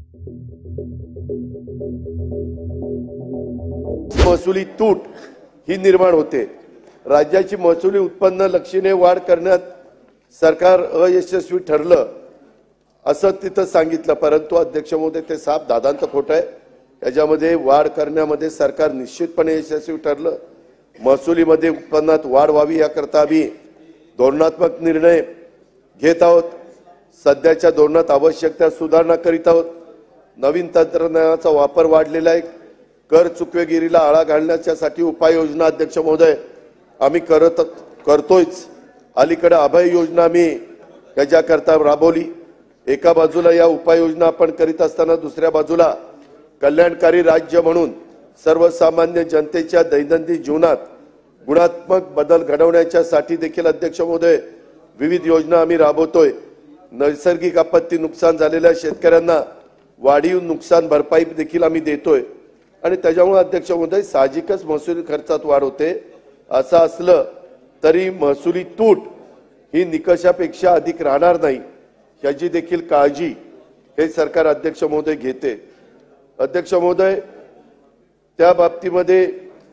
महसुली तूट ही निर्माण होते। राज्याची महसुली उत्पन्न लक्षणीय वाढ करण्यात सरकार अयशस्वी ठरलं असं तिथं सांगितलं, परंतु अध्यक्ष महोदय ते साफ दादांचं खोटं आहे। याच्यामध्ये वाढ करण्यामध्ये सरकार निश्चितपणे यशस्वी ठरलं। महसुलीमध्ये उत्पन्नात वाढ व्हावी याकरता आम्ही धोरणात्मक निर्णय घेत आहोत। सध्याच्या धोरणात आवश्यक त्या सुधारणा करीत आहोत। नवीन तंत्रज्ञानाचा वापर वाढलेला आहे। कर चुकवेगिरीला आळा घालण्यासाठी उपाययोजना अध्यक्ष महोदय आम्ही करतोयच। अलीकडे अभय योजना आम्ही याच्याकरता राबवली। एका बाजूला या उपाययोजना आपण करीत असताना दुसऱ्या बाजूला कल्याणकारी राज्य म्हणून सर्वसामान्य जनतेच्या दैनंदिन जीवनात गुणात्मक बदल घडवण्यासाठी देखील अध्यक्ष महोदय विविध योजना आम्ही राबवतोय। नैसर्गिक आपत्ती नुकसान झालेल्या शेतकऱ्यांना वाढीव नुकसान भरपाई देखील आम्ही देतोय आणि त्याच्यामुळे अध्यक्ष महोदय साहजिकच महसुली खर्चात वाढ होते। असं असलं तरी महसुली तूट ही निकषापेक्षा अधिक राहणार नाही याची देखील काळजी हे सरकार अध्यक्ष महोदय घेते। अध्यक्ष महोदय त्या बाबतीमध्ये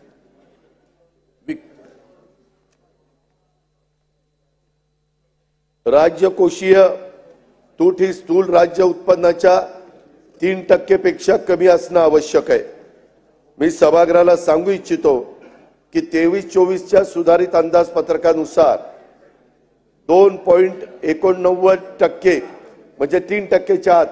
राज्य कोषीय तूट ही स्थूल राज्य उत्पन्नाच्या 3% पेक्षा कमी असणं आवश्यक आहे। मी सभागृहाला सांगू इच्छितो की 23-24च्या सुधारित अंदाजपत्रकानुसार 2.89% म्हणजे 3%च्या आत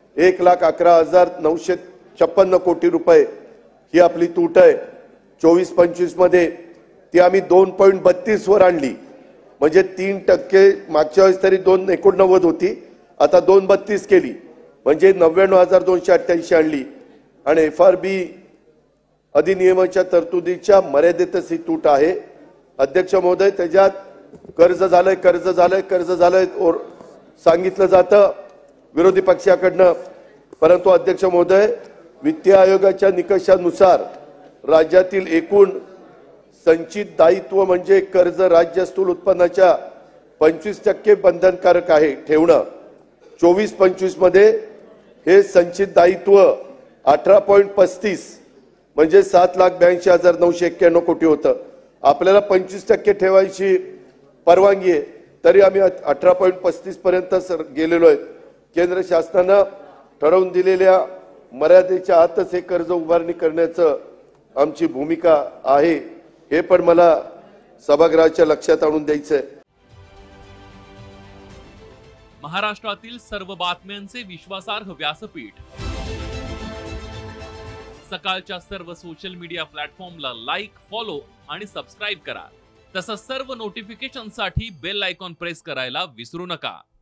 1,11,956 कोटी रुपये ही आपली तूट आहे। 24-25 मध्ये ती आम्ही 2.32 वर आणली, म्हणजे 3% मागच्या वेळेस तरी 2.89 होती, आता 2.32 केली, म्हणजे 99,288 आणली आणि FRB अधिनियमाच्या तरतुदीच्या मर्यादेतच ही तूट आहे। अध्यक्ष महोदय त्याच्यात कर्ज झालंय सांगितलं जातं विरोधी पक्षाकडनं, परंतु अध्यक्ष महोदय वित्तीय आयोगाच्या निकषानुसार राज्यातील एकूण संचित दायित्व म्हणजे कर्ज राज्य स्थूल उत्पन्नाच्या 25% बंधनकारक आहे ठेवणं। 24-25 मध्ये हे संचित दायित्व 18.35 म्हणजे 7,82,991 कोटी होतं। आपल्याला 25% ठेवायची परवानगी आहे, तरी आम्ही 18.35 पर्यंत गेलेलो आहे। केंद्र शासनानं ठरवून दिलेल्या मर्यादेच्या आतच हे कर्ज उभारणी करण्याचं आमची भूमिका आहे, हे पण मला सभागृहाच्या लक्षात आणून द्यायचंय। महाराष्ट्रातील सर्व बातम्यांचे विश्वासार्ह व्यासपीठ, सकाळच्या सर्व सोशल मीडिया प्लॅटफॉर्मला लाईक, फॉलो आणि सबस्क्राईब करा। तसंच सर्व नोटिफिकेशनसाठी बेल आयकॉन प्रेस करायला विसरू नका।